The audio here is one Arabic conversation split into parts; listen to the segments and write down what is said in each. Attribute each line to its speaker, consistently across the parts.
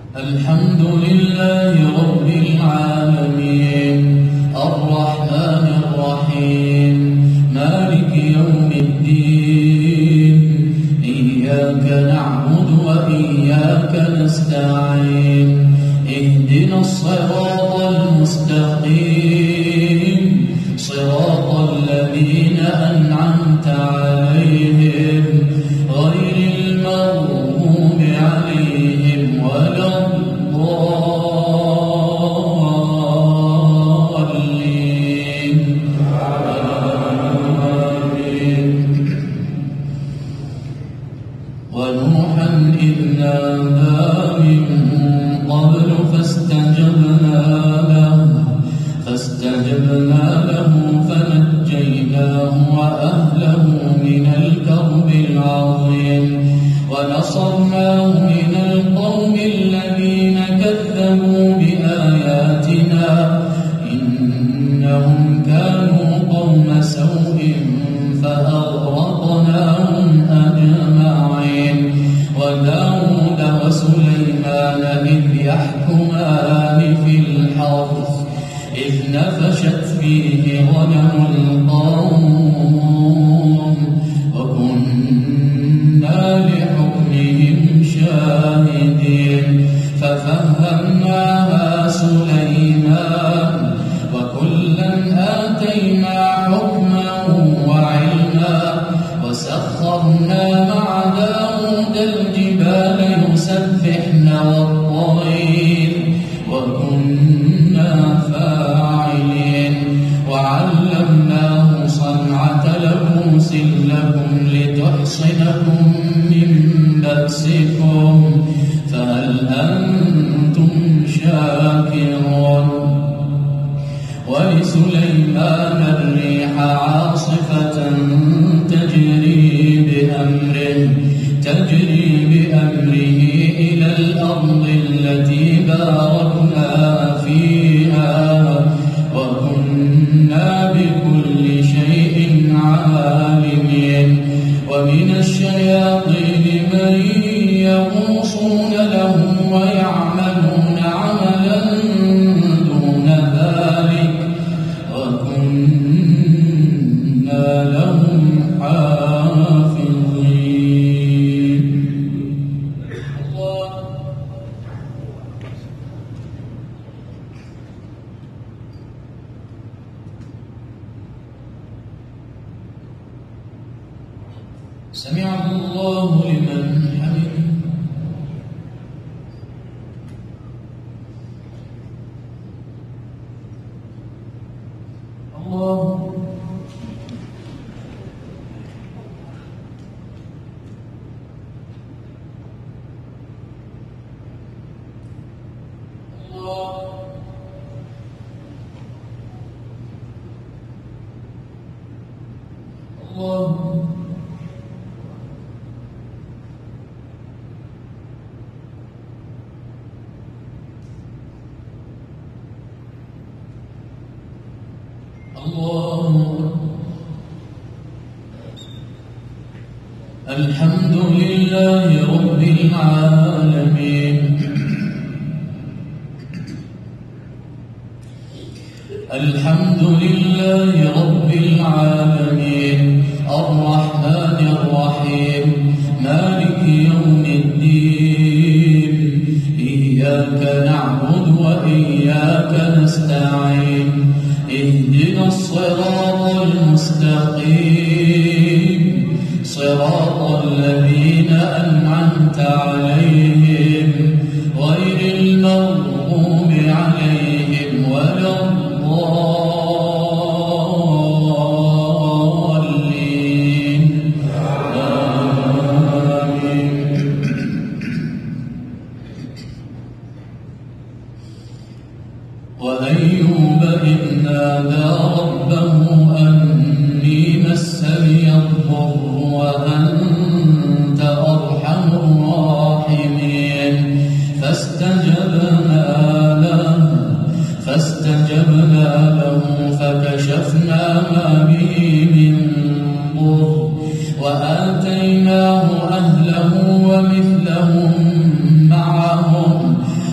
Speaker 1: الحمد لله رب العالمين الرحمن الرحيم مالك يوم الدين إياك نعبد وإياك نستعين اهدنا الصراط المستقيم صراط الذين أنعمت عليهم غير المغضوب عليهم ولا الضالين آمين. ونوحا إذ نادى من قبل فاستجبنا له فنجيناه وأهله من الكرب العظيم ونصرناه من القوم الذين كذبوا بآياتنا إنهم كانوا قوم سوء فأغرقناهم أجمعين. وداود وسليمان إذ يحكمان في الحرث إذ نفشت فيه غنم القوم وكنا لحكمهم شاهدين ففهمناها سليمان وكلا آتينا حكما وعلما وسخرنا مع داود الجبال يسبحن والطير وكنا فاعلين وعلمناه صنعة لبوس لكم لتحصنكم من بأسكم فهل أنتم شاكرون. ولسليمان الريح عاصفة تجري بأمره إلى الأرض التي باركنا فيها وكنا بكل شيء عالمين. ومن الشياطين من يغوصون له ويعملون عملا دون ذلك وكنا لهم حافظين. سمع الله لمن حمده. الله الله الحمد لله رب العالمين الحمد لله رب العالمين الرحمن الرحيم مالك يوم الدين إياك نعبد وإياك نستعين اهدنا الصراط المستقيم صراط الذين أنعمت عليهم غير المغضوب عليهم ولا الضالين آمين. وأيوب إذ نادى ربه أني مسني الضر وأنت أرحم الراحمين فاستجبنا له فكشفنا ما به من ضر وآتيناه أهله ومثلهم معهم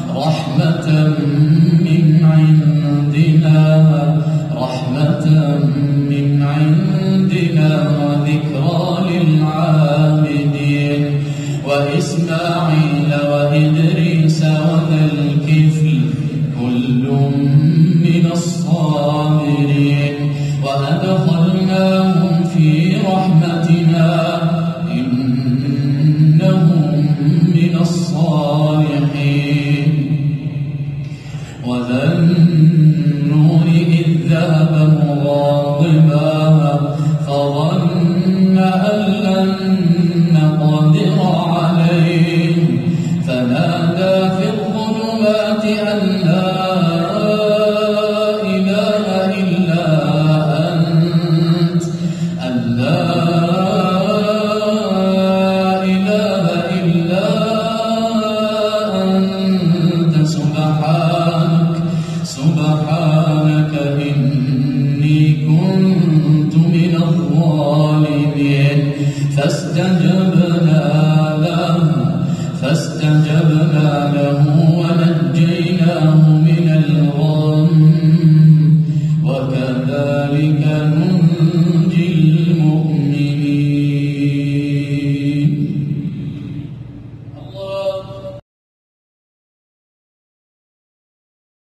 Speaker 1: فاستجبنا له